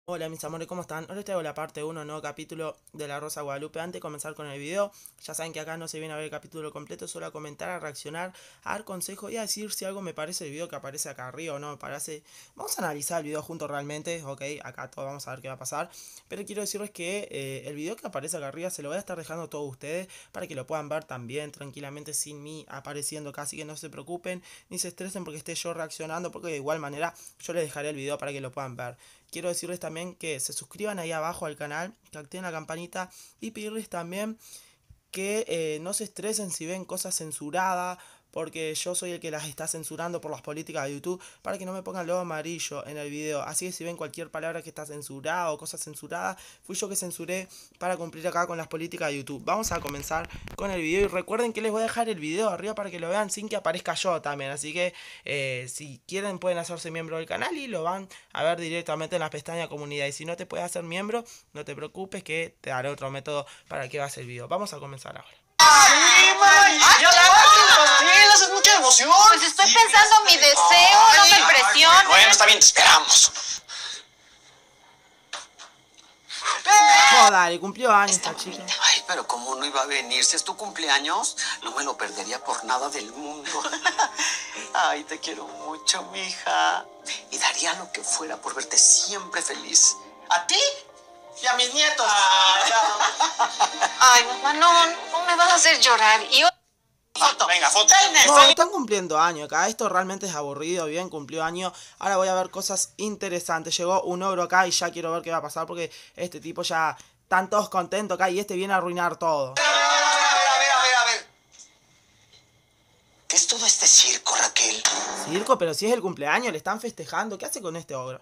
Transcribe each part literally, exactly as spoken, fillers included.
Hola mis amores, ¿cómo están? Hoy les traigo la parte uno, nuevo capítulo de La Rosa de Guadalupe. Antes de comenzar con el video, ya saben que acá no se viene a ver el capítulo completo, solo a comentar, a reaccionar, a dar consejos y a decir si algo me parece el video que aparece acá arriba o no me parece. Vamos a analizar el video juntos realmente, ok, acá todos vamos a ver qué va a pasar. Pero quiero decirles que eh, el video que aparece acá arriba se lo voy a estar dejando a todos ustedes para que lo puedan ver también tranquilamente sin mí apareciendo, casi que no se preocupen ni se estresen porque esté yo reaccionando, porque de igual manera yo les dejaré el video para que lo puedan ver. Quiero decirles también que se suscriban ahí abajo al canal, que activen la campanita y pedirles también que eh, no se estresen si ven cosas censuradas, porque yo soy el que las está censurando por las políticas de YouTube, para que no me pongan logo amarillo en el video. Así que si ven cualquier palabra que está censurada o cosas censuradas, fui yo que censuré para cumplir acá con las políticas de YouTube. Vamos a comenzar con el video y recuerden que les voy a dejar el video arriba para que lo vean sin que aparezca yo también. Así que eh, si quieren pueden hacerse miembro del canal y lo van a ver directamente en la pestaña comunidad. Y si no te puedes hacer miembro, no te preocupes que te daré otro método para que veas el video. Vamos a comenzar ahora. ¡Sí, ma! ¡Ya lavaste el pastel! ¡Haces mucha emoción! Pues estoy pensando mi deseo, no me presiones. Bueno, está bien, te esperamos. Oh, dale, cumplió años esta chica. Ay, pero ¿cómo no iba a venir? Si es tu cumpleaños, no me lo perdería por nada del mundo. Ay, te quiero mucho, mija. Y daría lo que fuera por verte siempre feliz. ¿A ti? Y a mis nietos. Ay, mamá, no, no me vas a hacer llorar. Y yo... Foto. Venga, foto. No, están cumpliendo años acá. Esto realmente es aburrido. Bien, cumplió años. Ahora voy a ver cosas interesantes. Llegó un ogro acá y ya quiero ver qué va a pasar porque este tipo ya están todos contentos acá y este viene a arruinar todo. A ver, a ver, a ver, a ver. ¿Qué es todo este circo, Raquel? Circo, pero si es el cumpleaños, le están festejando. ¿Qué hace con este ogro?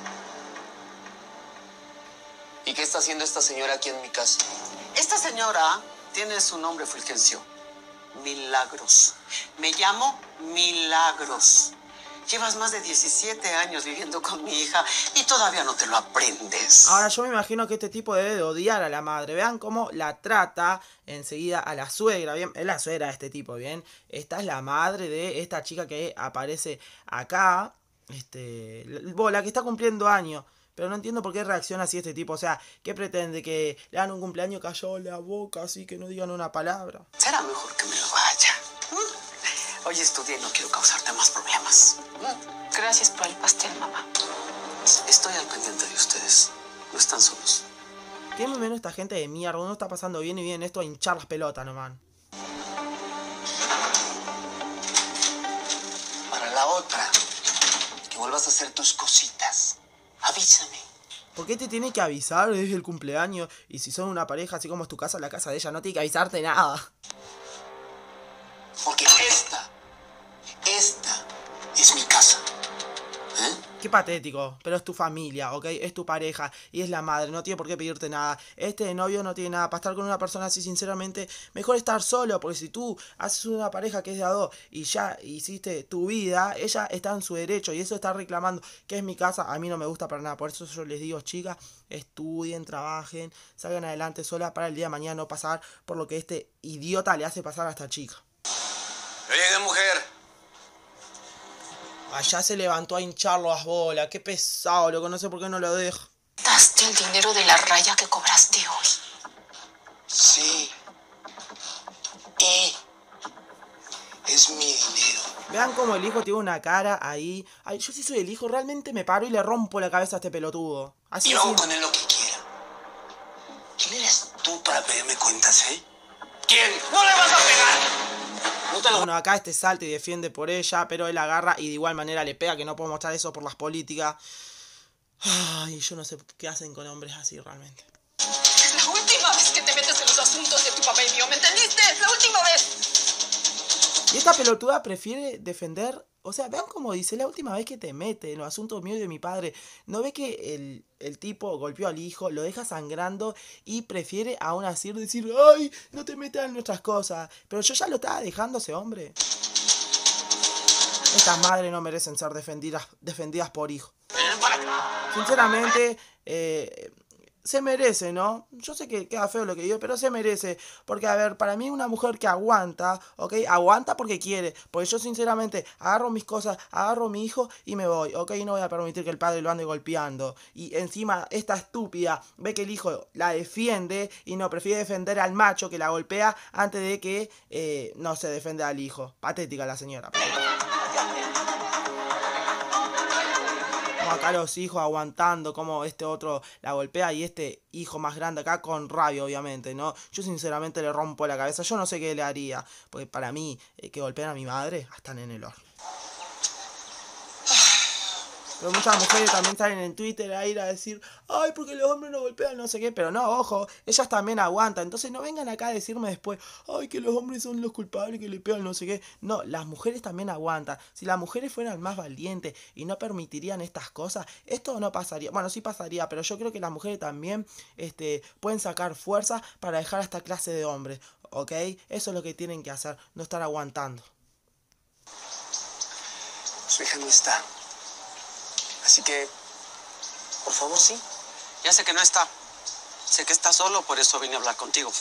¿Y qué está haciendo esta señora aquí en mi casa? Esta señora tiene su nombre fulgencio. Milagros. Me llamo Milagros. Llevas más de diecisiete años viviendo con mi hija y todavía no te lo aprendes. Ahora yo me imagino que este tipo debe de odiar a la madre. Vean cómo la trata enseguida a la suegra. Bien, es la suegra de este tipo, bien. Esta es la madre de esta chica que aparece acá. Este, la, la que está cumpliendo años. Pero no entiendo por qué reacciona así este tipo. O sea, ¿qué pretende? ¿Que le dan un cumpleaños callado la boca así que no digan una palabra? Será mejor que me lo vaya. ¿Mm? Hoy estudié y no quiero causarte más problemas. ¿Mm? Gracias por el pastel, mamá. Estoy al pendiente de ustedes. No están solos. ¿Qué muy menos esta gente de mierda? Uno está pasando bien y bien esto a hinchar las pelotas nomás. Para la otra, que vuelvas a hacer tus cositas, avísame. ¿Por qué te tiene que avisar desde el cumpleaños? Y si son una pareja, así como es tu casa, la casa de ella, no tiene que avisarte nada. Porque esta, esta es mi casa. ¿Eh? Qué patético, pero es tu familia, ¿ok? Es tu pareja y es la madre, no tiene por qué pedirte nada. Este novio no tiene nada para estar con una persona así, sinceramente, mejor estar solo, porque si tú haces una pareja que es de a dos y ya hiciste tu vida, ella está en su derecho y eso está reclamando que es mi casa, a mí no me gusta para nada. Por eso yo les digo, chicas, estudien, trabajen, salgan adelante sola para el día de mañana no pasar por lo que este idiota le hace pasar a esta chica. Yo llegué, mujer. Allá se levantó a hincharlo las bolas. Qué pesado, loco. No sé por qué no lo deja. ¿Daste el dinero de la raya que cobraste hoy? Sí. Y es mi dinero. Vean cómo el hijo tiene una cara ahí. Ay, yo si soy el hijo, realmente me paro y le rompo la cabeza a este pelotudo. Así Y es. luego con él lo que quiera. ¿Quién eres tú para pedirme cuentas, eh? ¿Quién? ¡No le vas a pegar! No te lo... Bueno, acá este salta y defiende por ella, pero él agarra y de igual manera le pega, que no puedo mostrar eso por las políticas. Ay, yo no sé qué hacen con hombres así realmente. Es la última vez que te metes en los asuntos de tu papá y mío, ¿me entendiste? Es la última vez. Y esta pelotuda prefiere defender. O sea, vean cómo dice, la última vez que te mete en los asuntos míos y de mi padre. ¿No ve que el, el tipo golpeó al hijo, lo deja sangrando y prefiere aún así decir, ay, no te metas en nuestras cosas? Pero yo ya lo estaba dejando ese hombre. Estas madres no merecen ser defendidas, defendidas por hijos. Sinceramente, eh, se merece, ¿no? Yo sé que queda feo lo que digo, pero se merece. Porque, a ver, para mí una mujer que aguanta, ¿ok? Aguanta porque quiere. Porque yo, sinceramente, agarro mis cosas, agarro a mi hijo y me voy, ¿ok? No voy a permitir que el padre lo ande golpeando. Y encima, esta estúpida ve que el hijo la defiende y no, prefiere defender al macho que la golpea antes de que, eh, no se defienda al hijo. Patética la señora. Acá los hijos aguantando como este otro la golpea y este hijo más grande acá con rabia, obviamente, ¿no? Yo sinceramente le rompo la cabeza, yo no sé qué le haría, porque para mí eh, que golpean a mi madre están en el horno. Pero muchas mujeres también salen en Twitter a ir a decir, ay, porque los hombres no golpean, no sé qué. Pero no, ojo, ellas también aguantan. Entonces no vengan acá a decirme después, ay, que los hombres son los culpables, que le pegan, no sé qué. No, las mujeres también aguantan. Si las mujeres fueran más valientes y no permitirían estas cosas, esto no pasaría. Bueno, sí pasaría, pero yo creo que las mujeres también este, pueden sacar fuerza para dejar a esta clase de hombres, ¿ok? Eso es lo que tienen que hacer, no estar aguantando. Su hija no está. Así que, por favor, sí. Ya sé que no está. Sé que está solo, por eso vine a hablar contigo.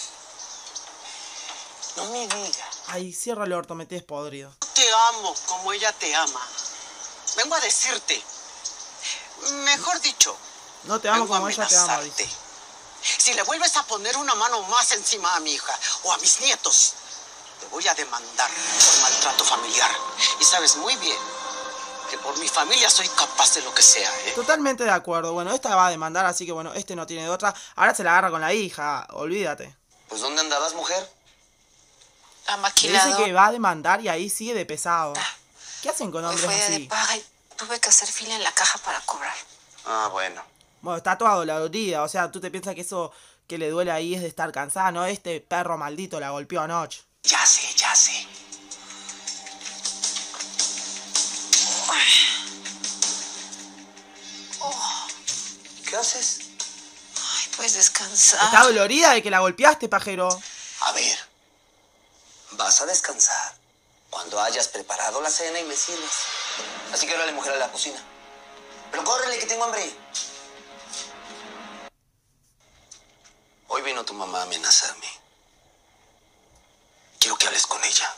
No me diga. Ay, cierra el orto, me tienes podrido. Te amo como ella te ama. Vengo a decirte. Mejor dicho, no te amo vengo a como ella te ama, dice. Si le vuelves a poner una mano más encima a mi hija o a mis nietos, te voy a demandar por maltrato familiar. Y sabes muy bien que por mi familia soy capaz de lo que sea, ¿eh? Totalmente de acuerdo. Bueno, esta va a demandar, así que bueno, este no tiene de otra. Ahora se la agarra con la hija, olvídate. Pues ¿dónde andabas, mujer? La Le maquiladora. dice que va a demandar y ahí sigue de pesado. ¿Qué hacen con Hoy hombres fue día así? de paga y tuve que hacer fila en la caja para cobrar. Ah, bueno. Bueno, está toda dolorida, o sea, tú te piensas que eso que le duele ahí es de estar cansada, ¿no? Este perro maldito la golpeó anoche. Ya sé, ya sé. ¿Qué haces? Ay, pues descansar. Está dolorida de que la golpeaste, pajero. A ver, vas a descansar cuando hayas preparado la cena y me sirvas. Así que órale, mujer, a la cocina. Pero córrele, que tengo hambre. Hoy vino tu mamá a amenazarme. Quiero que hables con ella.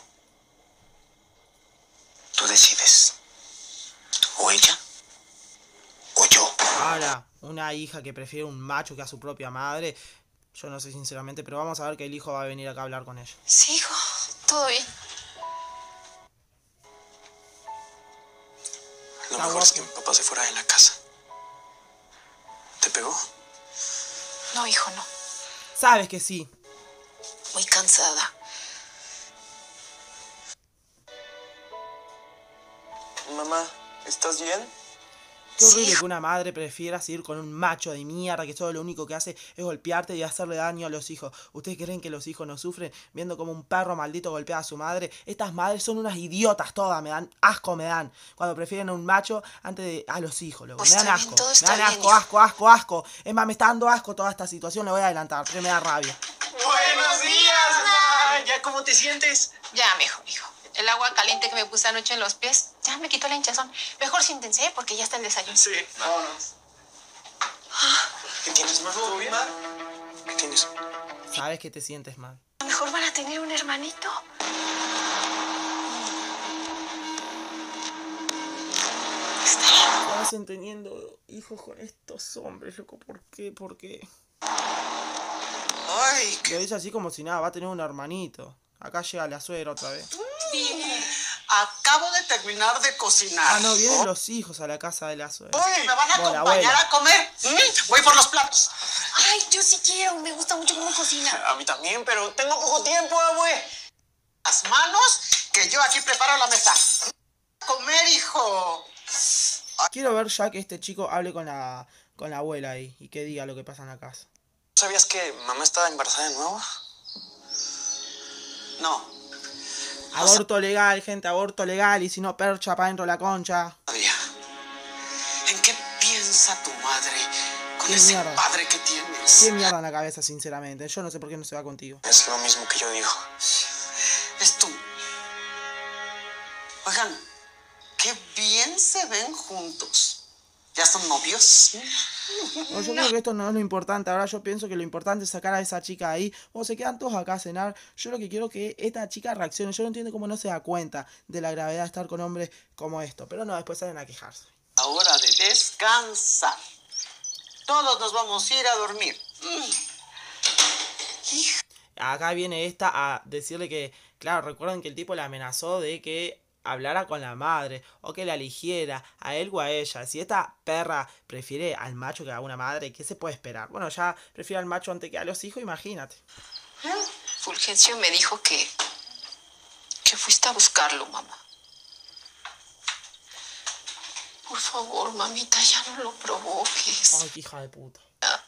Tú decides. O ella, o yo. Ahora, una hija que prefiere un macho que a su propia madre, yo no sé sinceramente, pero vamos a ver que el hijo va a venir acá a hablar con ella. Sí, hijo, todo bien. Lo Está mejor guapo. es que mi papá se fuera de la casa. ¿Te pegó? No, hijo, no. Sabes que sí. Muy cansada. Mamá, ¿estás bien? Qué horrible Sí. que una madre prefiera seguir con un macho de mierda que solo lo único que hace es golpearte y hacerle daño a los hijos. ¿Ustedes creen que los hijos no sufren viendo como un perro maldito golpea a su madre? Estas madres son unas idiotas todas, me dan asco, me dan. Cuando prefieren a un macho antes de a los hijos, loco. Pues Me dan está bien, asco. todo Me está dan bien, asco, hijo. asco, asco, asco. Es más, me está dando asco toda esta situación, le voy a adelantar, porque me da rabia. ¡Buenos días, ma! ¿Ya cómo te sientes? Ya, mijo, mijo. El agua caliente que me puse anoche en los pies ya me quitó la hinchazón. Mejor siéntense, ¿eh? Porque ya está el desayuno. Sí, vámonos. ¿Qué tienes, mamá? ¿Todo bien, ma? ¿Qué tienes? Sabes que te sientes mal. A lo mejor van a tener un hermanito. ¿Qué hacen teniendo hijos con estos hombres, loco? ¿Por qué? ¿Por qué? Ay, Lo dice así como si nada, va a tener un hermanito. Acá llega la suegra otra vez. acabo de terminar de cocinar. Ah, no, vienen los hijos a la casa de la suegra. Uy, ¿me van a Bueno, acompañar abuela. a comer? ¿Mm? Voy por los platos. Ay, yo sí quiero. Me gusta mucho cómo cocina. A mí también, pero tengo poco tiempo, abue. Las manos, que yo aquí preparo la mesa. Comer, hijo. Quiero ver ya que este chico hable con la, con la abuela ahí y que diga lo que pasa en la casa. ¿Sabías que mamá estaba embarazada de nuevo? No, Aborto legal, gente, aborto legal. Y si no, percha para dentro de la concha. todavía. ¿En qué piensa tu madre con ¿Qué ese mierda? padre que tienes? Qué mierda en la cabeza, sinceramente. Yo no sé por qué no se va contigo. Es lo mismo que yo digo. Es tú. Oigan, qué bien se ven juntos. ¿Ya son novios? No, yo creo que esto no es lo importante. Ahora yo pienso que lo importante es sacar a esa chica ahí. O se quedan todos acá a cenar. Yo lo que quiero es que esta chica reaccione. Yo no entiendo cómo no se da cuenta de la gravedad de estar con hombres como esto. Pero no, después salen a quejarse. Hora de descansar. Todos nos vamos a ir a dormir. Acá viene esta a decirle que, claro, recuerden que el tipo le amenazó de que hablara con la madre o que la eligiera a él o a ella. Si esta perra prefiere al macho que a una madre, ¿qué se puede esperar? Bueno, ya prefiere al macho antes que a los hijos, imagínate. Fulgencio me dijo que... que fuiste a buscarlo, mamá. Por favor, mamita, ya no lo provoques. Ay, qué hija de puta.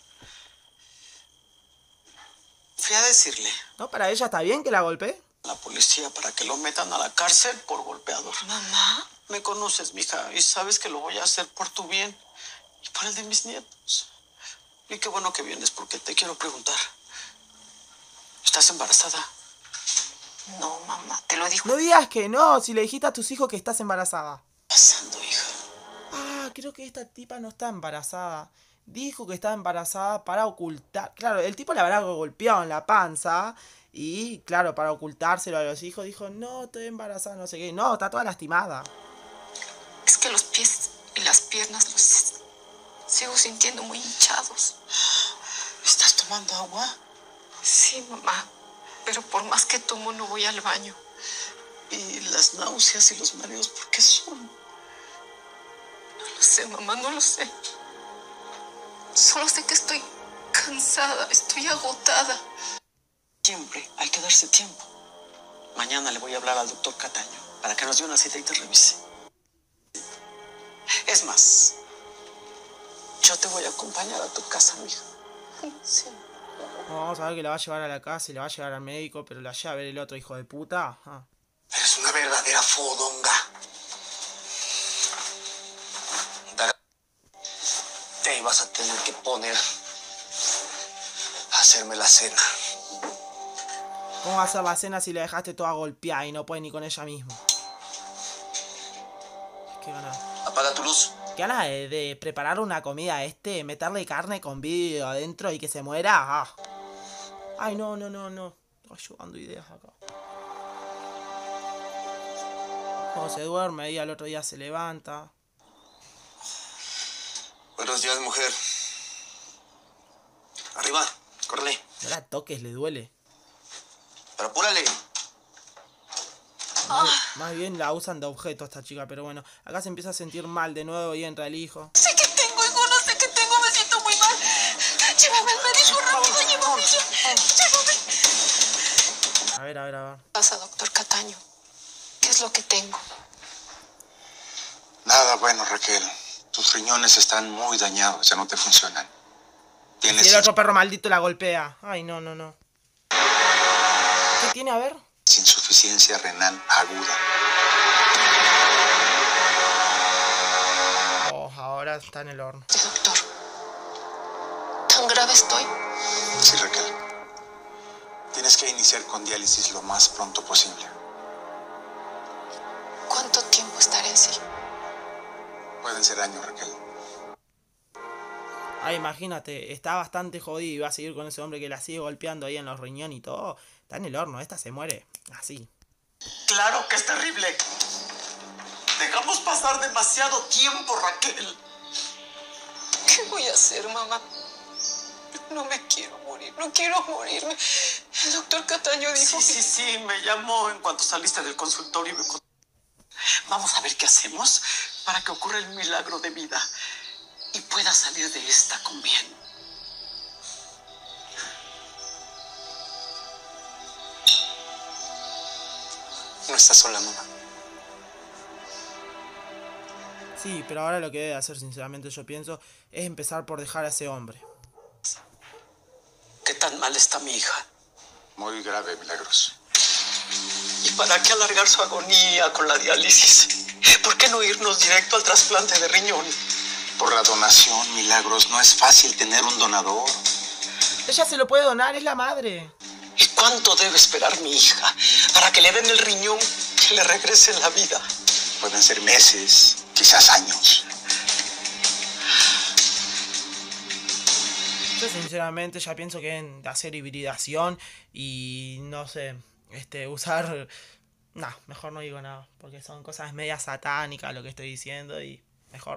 Fui a decirle ¿No? ¿Para ella está bien que la golpee? a la policía para que lo metan a la cárcel por golpeador. ¿Mamá? Me conoces, mija, y sabes que lo voy a hacer por tu bien y por el de mis nietos. Y qué bueno que vienes porque te quiero preguntar. ¿Estás embarazada? No, mamá, te lo dijo. No digas que no, si le dijiste a tus hijos que estás embarazada. Pasando, hija. Ah, creo que esta tipa no está embarazada. Dijo que estaba embarazada para ocultar. Claro, el tipo le habrá golpeado en la panza. Y claro, para ocultárselo a los hijos, dijo, no, estoy embarazada, no sé qué. No, está toda lastimada. Es que los pies y las piernas los sigo sintiendo muy hinchados. ¿Estás tomando agua? Sí, mamá. Pero por más que tomo, no voy al baño. ¿Y las náuseas y los mareos por qué son? No lo sé, mamá, no lo sé. Solo sé que estoy cansada, estoy agotada. Siempre hay que darse tiempo. Mañana le voy a hablar al doctor Cataño para que nos dé una cita y te revise. Es más, yo te voy a acompañar a tu casa, mija. Sí. No, vamos a ver que la va a llevar a la casa y la va a llevar al médico, pero la lleva a ver el otro hijo de puta. Ah. Eres una verdadera fodonga. Te ibas a tener que poner a hacerme la cena. ¿Cómo va a ser la cena si la dejaste toda golpeada y no puede ni con ella misma? Qué ganas. Apaga tu luz. Qué ganas de, de preparar una comida a este, meterle carne con vidrio adentro y que se muera. Ah. Ay, no, no, no, no. Estoy yo dando ideas acá. No, se duerme y al otro día se levanta. Buenos días, mujer. Arriba, córrele. No la toques, le duele. Pero apúrale. Más, más bien la usan de objeto esta chica, pero bueno. Acá se empieza a sentir mal de nuevo y entra el hijo. Sé que tengo, hijo, no sé qué tengo, me siento muy mal. Llévame al médico rápido, llévame ya. Llévame. A ver, a ver, a ver. ¿Qué pasa, doctor Cataño? ¿Qué es lo que tengo? Nada bueno, Raquel. Tus riñones están muy dañados, ya no te funcionan. Tienes Y el otro perro maldito la golpea. Ay, no, no, no. ¿Qué tiene? A ver. insuficiencia renal aguda. Oh, ahora está en el horno. Sí, doctor. ¿Tan grave estoy? Sí, Raquel. Tienes que iniciar con diálisis lo más pronto posible. ¿Cuánto tiempo estaré así? Pueden ser años, Raquel. Ah, imagínate, está bastante jodido y va a seguir con ese hombre que la sigue golpeando ahí en los riñones y todo. Está en el horno, esta se muere así. Claro que es terrible. Dejamos pasar demasiado tiempo, Raquel. ¿Qué voy a hacer, mamá? No me quiero morir, no quiero morirme. El doctor Cataño dijo Sí, que... sí, sí, me llamó en cuanto saliste del consultorio y me contó. Vamos a ver qué hacemos para que ocurra el milagro de vida y pueda salir de esta con bien. No estás sola, mamá. Sí, pero ahora lo que debe hacer, sinceramente, yo pienso, es empezar por dejar a ese hombre. ¿Qué tan mal está mi hija? Muy grave, Milagros. ¿Y para qué alargar su agonía con la diálisis? ¿Por qué no irnos directo al trasplante de riñón? Por la donación, Milagros, no es fácil tener un donador. Ella se lo puede donar, es la madre. ¿Y cuánto debe esperar mi hija para que le den el riñón que le regrese la vida? Pueden ser meses, quizás años. Yo sinceramente ya pienso que deben de hacer hibridación y no sé, este, usar... No, mejor no digo nada, porque son cosas media satánicas lo que estoy diciendo y mejor.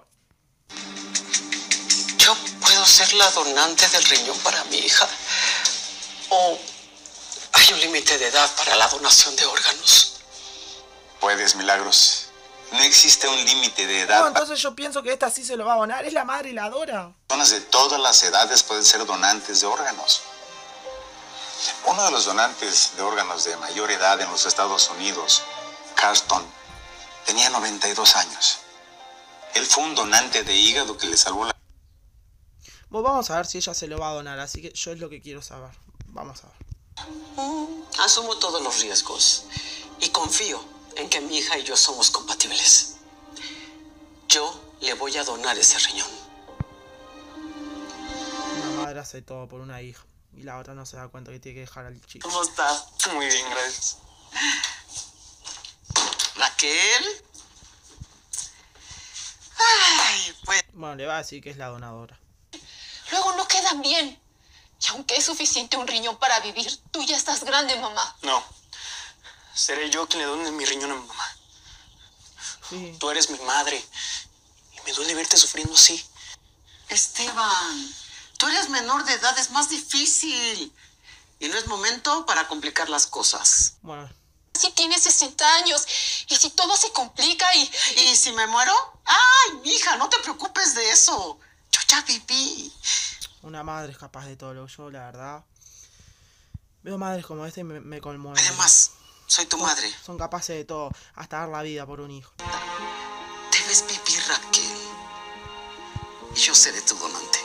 Yo puedo ser la donante del riñón para mi hija. ¿O hay un límite de edad para la donación de órganos? Puedes, Milagros. No existe un límite de edad. No, entonces yo pienso que esta sí se lo va a donar. Es la madre y la adora. Personas de todas las edades pueden ser donantes de órganos. Uno de los donantes de órganos de mayor edad en los Estados Unidos, Carlton, tenía noventa y dos años. Él fue un donante de hígado que le salvó la... Bueno, vamos a ver si ella se lo va a donar, así que yo es lo que quiero saber. Vamos a ver. Mm, asumo todos los riesgos y confío en que mi hija y yo somos compatibles. Yo le voy a donar ese riñón. Una madre hace todo por una hija y la otra no se da cuenta que tiene que dejar al chico. ¿Cómo estás? Muy bien, gracias. Raquel. Ay, pues... Bueno, le va a decir que es la donadora. Luego no quedan bien. Y aunque es suficiente un riñón para vivir, tú ya estás grande, mamá. No. Seré yo quien le done mi riñón a mi mamá. Sí. Tú eres mi madre. Y me duele verte sufriendo así. Esteban, tú eres menor de edad, es más difícil. Y no es momento para complicar las cosas. Bueno. Si tienes sesenta años y si todo se complica y... ¿Y si me muero? Ay, mija, no te preocupes de eso. Yo ya viví. Una madre es capaz de todo. Lo yo, la verdad, veo madres como esta y me, me conmueven. Además, soy tu madre. Son capaces de todo, hasta dar la vida por un hijo. Debes vivir, Raquel. Y yo seré tu donante.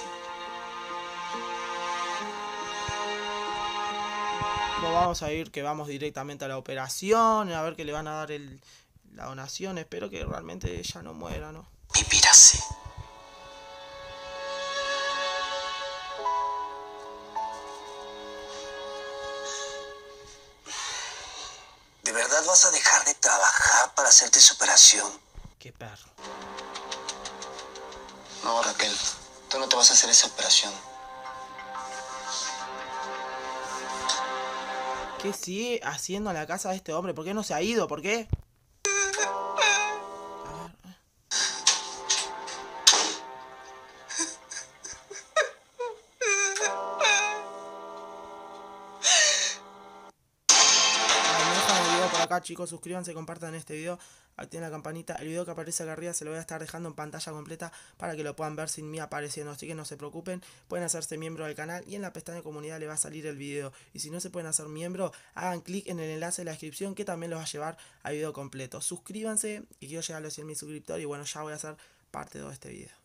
No vamos a ir, que vamos directamente a la operación, a ver que le van a dar el, la donación. Espero que realmente ella no muera, ¿no? Vivir así. ¿De verdad vas a dejar de trabajar para hacerte su operación? Qué perro. No, Raquel, tú no te vas a hacer esa operación. ¿Qué sigue haciendo en la casa de este hombre? ¿Por qué no se ha ido? ¿Por qué? Acá, chicos, suscríbanse, compartan este video, activen la campanita. El video que aparece acá arriba se lo voy a estar dejando en pantalla completa para que lo puedan ver sin mí apareciendo, así que no se preocupen, pueden hacerse miembro del canal y en la pestaña de comunidad le va a salir el video. Y si no se pueden hacer miembro, hagan clic en el enlace de la descripción que también los va a llevar al video completo. Suscríbanse, y quiero llegar a los cien mil suscriptores y bueno, ya voy a hacer parte de este video.